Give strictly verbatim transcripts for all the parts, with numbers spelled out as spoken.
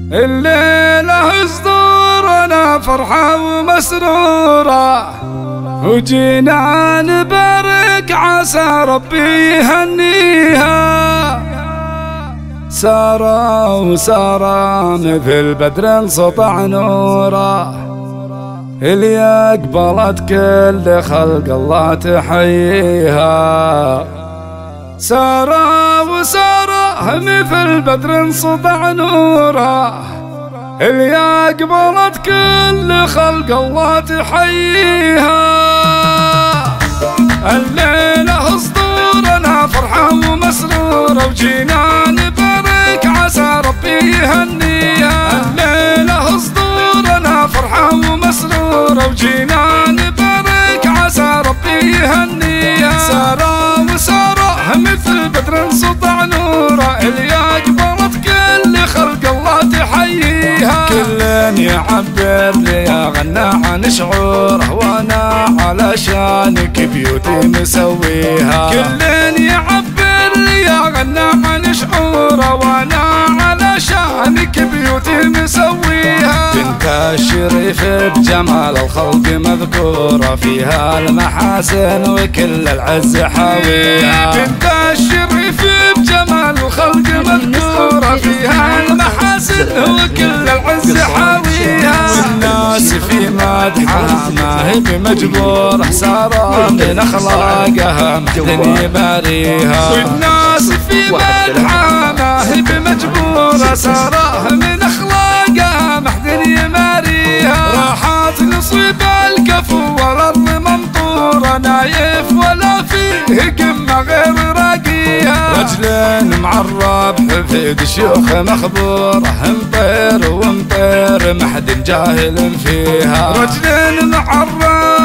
الليلة صدورنا فرحة ومسرورة، وجينا نبارك عسى ربي يهنيها. سارة وسارة مثل بدر سطع نوره، اللي أقبلت كل خلق الله تحييها. سارة وسارة مثل بدر سطع نوره، اللي أقبلت كل خلق الله تحييها. الليلة صدورنا فرحة ومسرورة، وجينا نبارك عسى ربي يهنيها. الليلة صدورنا فرحة ومسرورة، وجينا نبارك عسى ربي يهنيها. سارة وسارة مثل بدر سطع نوره، اللي أقبلت كل خلق الله تحييها. كل يعبر لي غنى عن شعوره، وانا علشانك بيوتي مسويها. كل يعبر لي غنى عن شعوره، وانا علشانك بيوتي مسويها. بنت الشريف بجمال الخلق مذكورة، فيها المحاسن وكل العز حاويها. بنت الشريف بجمال الخلق مذكورة، فيها المحاسن وكل العز حاويها. والناس في مدحها ما هي بمجبورة، سارة من أخلاقها محدن يباريها. والناس في مدحها ما هي بمجبورة، سارة من أخلاقها محدن يماريها. راحت نصيب الكفو والأرض ممطورة، نايف ولا فيه قمة غير راقيها. رجل معرب حفيد شيوخ مخبورة، مطير ومطير محد جاهل فيها. رجل معرب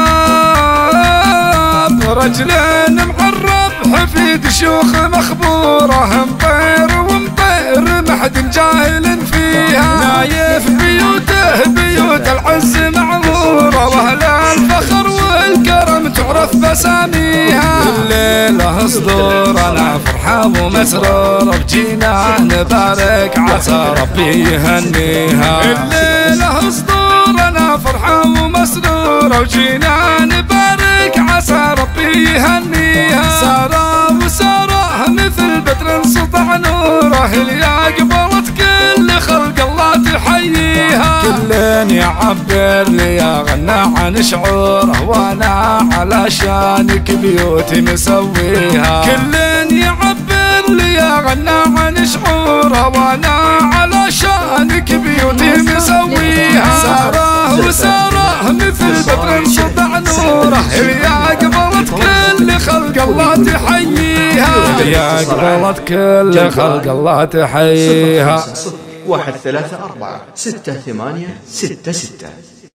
رجل معرب حفيد شيوخ مخبورة، مطير ومطير محد جاهل فيها. نايف بيوته بيوت العز معمورة، واهل الفخر والكرم تعرف بساميها. الليلة صدورنا فرحة ومسرورة، وجينا نبارك عسى ربي يهنيها. الليلة صدورنا فرحة ومسرورة، وجينا نبارك عسى ربي يهنيها. سارة وسارة مثل بدر سطع نوره، اللي أقبلت كل خلق الله تحييها. كل يعبر لي غنى عن شعوره، وانا علشانك بيوتي مسويها. كل يعبر لي غنى عن شعوره، وانا علشانك بيوتي مسويها. سارة وسارة مثل بدر سطع نوره، اللي أقبلت كل خلق الله تحييها. اللي أقبلت كل خلق الله تحييها. واحد ثلاثة أربعة ستة ثمانية ستة ستة.